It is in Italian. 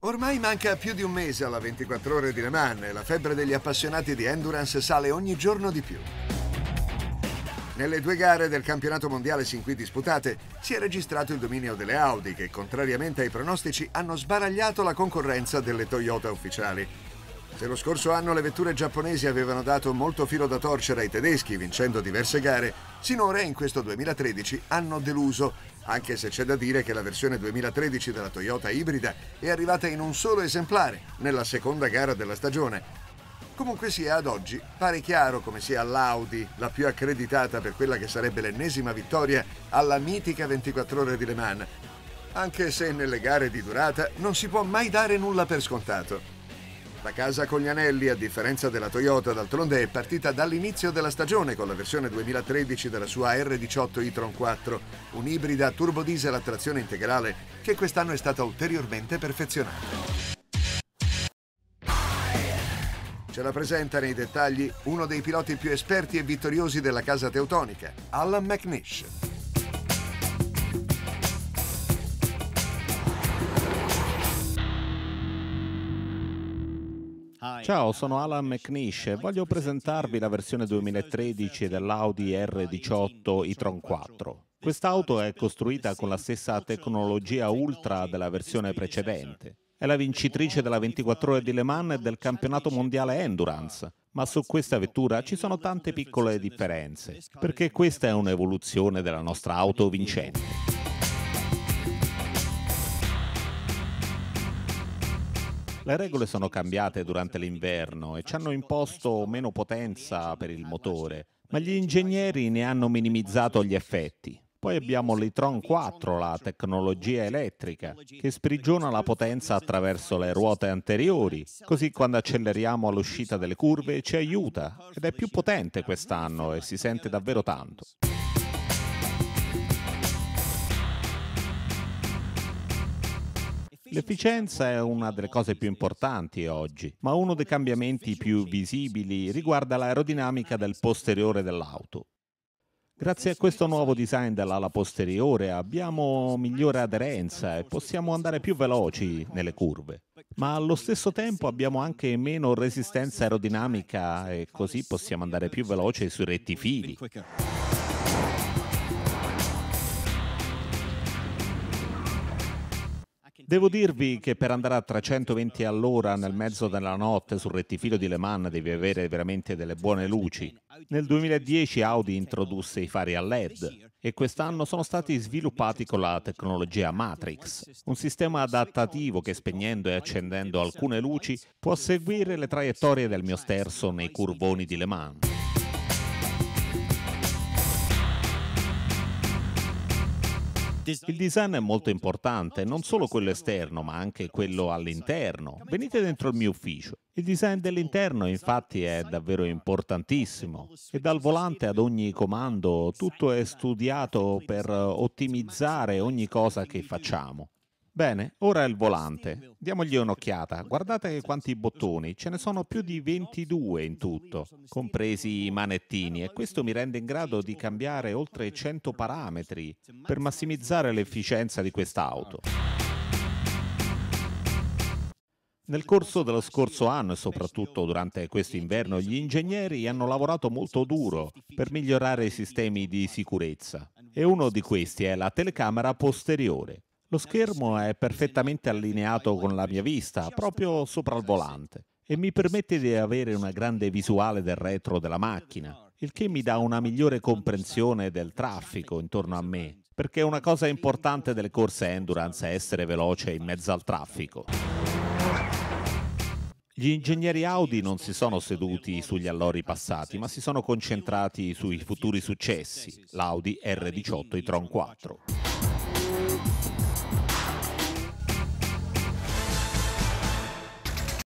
Ormai manca più di un mese alla 24 ore di Le Mans e la febbre degli appassionati di endurance sale ogni giorno di più. Nelle due gare del campionato mondiale sin qui disputate si è registrato il dominio delle Audi che, contrariamente ai pronostici, hanno sbaragliato la concorrenza delle Toyota ufficiali. Se lo scorso anno le vetture giapponesi avevano dato molto filo da torcere ai tedeschi vincendo diverse gare, sinora in questo 2013 hanno deluso, anche se c'è da dire che la versione 2013 della Toyota ibrida è arrivata in un solo esemplare, nella seconda gara della stagione. Comunque sia, ad oggi pare chiaro come sia l'Audi la più accreditata per quella che sarebbe l'ennesima vittoria alla mitica 24 ore di Le Mans, anche se nelle gare di durata non si può mai dare nulla per scontato. La casa con gli anelli, a differenza della Toyota, d'altronde è partita dall'inizio della stagione con la versione 2013 della sua R18 e-tron 4, un'ibrida turbodiesel a trazione integrale che quest'anno è stata ulteriormente perfezionata. Ce la presenta nei dettagli uno dei piloti più esperti e vittoriosi della casa teutonica, Allan McNish. Ciao, sono Allan McNish e voglio presentarvi la versione 2013 dell'Audi R18 e-tron 4. Quest'auto è costruita con la stessa tecnologia ultra della versione precedente. È la vincitrice della 24 ore di Le Mans e del campionato mondiale Endurance, ma su questa vettura ci sono tante piccole differenze, perché questa è un'evoluzione della nostra auto vincente. Le regole sono cambiate durante l'inverno e ci hanno imposto meno potenza per il motore, ma gli ingegneri ne hanno minimizzato gli effetti. Poi abbiamo l'e-tron 4, la tecnologia elettrica, che sprigiona la potenza attraverso le ruote anteriori, così quando acceleriamo all'uscita delle curve ci aiuta, ed è più potente quest'anno e si sente davvero tanto. L'efficienza è una delle cose più importanti oggi, ma uno dei cambiamenti più visibili riguarda l'aerodinamica del posteriore dell'auto. Grazie a questo nuovo design dell'ala posteriore abbiamo migliore aderenza e possiamo andare più veloci nelle curve, ma allo stesso tempo abbiamo anche meno resistenza aerodinamica e così possiamo andare più veloci sui rettifili. Devo dirvi che per andare a 320 all'ora nel mezzo della notte sul rettifilo di Le Mans devi avere veramente delle buone luci. Nel 2010 Audi introdusse i fari a LED e quest'anno sono stati sviluppati con la tecnologia Matrix, un sistema adattativo che spegnendo e accendendo alcune luci può seguire le traiettorie del mio sterzo nei curvoni di Le Mans. Il design è molto importante, non solo quello esterno, ma anche quello all'interno. Venite dentro il mio ufficio. Il design dell'interno, infatti, è davvero importantissimo. E dal volante ad ogni comando tutto è studiato per ottimizzare ogni cosa che facciamo. Bene, ora è il volante. Diamogli un'occhiata. Guardate quanti bottoni, ce ne sono più di 22 in tutto, compresi i manettini, e questo mi rende in grado di cambiare oltre 100 parametri per massimizzare l'efficienza di quest'auto. Nel corso dello scorso anno e soprattutto durante questo inverno gli ingegneri hanno lavorato molto duro per migliorare i sistemi di sicurezza e uno di questi è la telecamera posteriore. Lo schermo è perfettamente allineato con la mia vista, proprio sopra il volante, e mi permette di avere una grande visuale del retro della macchina, il che mi dà una migliore comprensione del traffico intorno a me, perché una cosa importante delle corse endurance è essere veloce in mezzo al traffico. Gli ingegneri Audi non si sono seduti sugli allori passati, ma si sono concentrati sui futuri successi, l'Audi R18 e-tron 4.